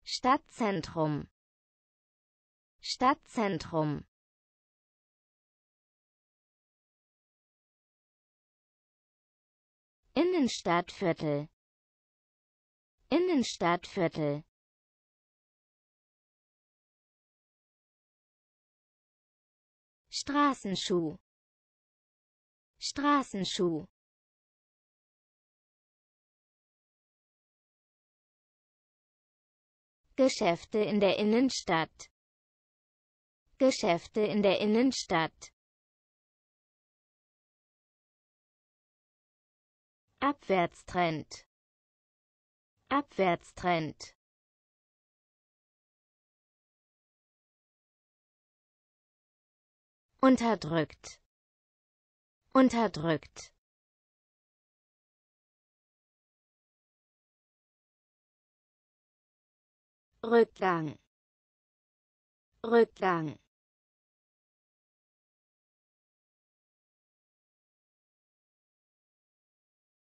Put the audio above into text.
Stadtzentrum, Stadtzentrum. Innenstadtviertel, Innenstadtviertel. Straßenschuh, Straßenschuh. Geschäfte in der Innenstadt, Geschäfte in der Innenstadt. Abwärtstrend, Abwärtstrend. Unterdrückt, unterdrückt. Rückgang, Rückgang.